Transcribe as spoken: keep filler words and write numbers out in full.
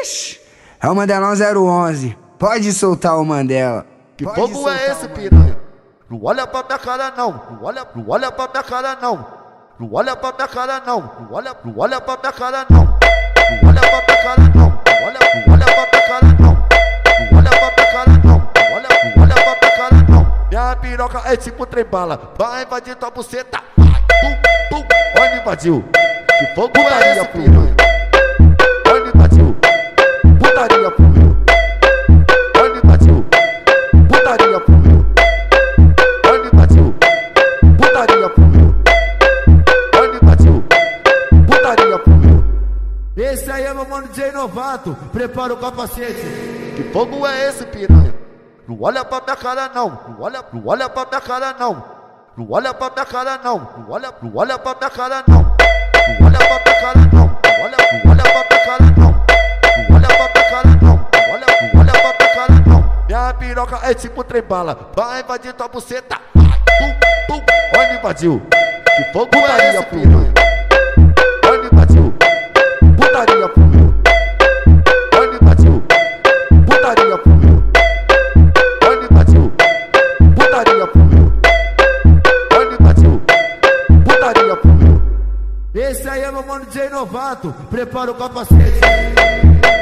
Ixi, é o Mandelão zero onze. Pode soltar o Mandela. Que fogo é esse, piranha? Não olha pra minha cara não, não olha, não olha pra minha cara não. Não olha pra minha cara não, não olha, não olha pra minha cara não. Não olha pra minha cara não, não olha, não olha pra minha cara não. Não olha pra minha cara não, não olha, não olha pra minha cara não. Minha piroca é tipo trem bala, vai invadir tua buceta. Pum, pum, olha invadiu. Que fogo é esse, piranha? Olha invadiu. Putaria fluiu. Olha invadiu. Putaria fluiu. Olha invadiu. Putaria fluiu. Olha invadiu. Putaria fluiu. Esse aí é meu mano D J Novato, prepara o capacete. Que fogo é esse, piranha? Não olha pra minha cara não, não olha, não olha pra minha cara não. Não olha pra minha cara não, não olha, não olha pra minha cara não. Não olha pra minha cara não, não olha, não olha pra minha cara não. Não olha pra minha cara não, não olha, não olha pra minha cara não. Minha piroca é tipo trem bala, vai invadir tua buceta. Pum, pum, olha invadiu. Que fogo é esse, piranha? Olha invadiu. Putaria fluiu. Olha invadiu. Putaria fluiu. Olha invadiu. Putaria fluiu. Olha invadiu. Putaria fluiu. Esse aí é meu mano D J Novato, prepara o capacete.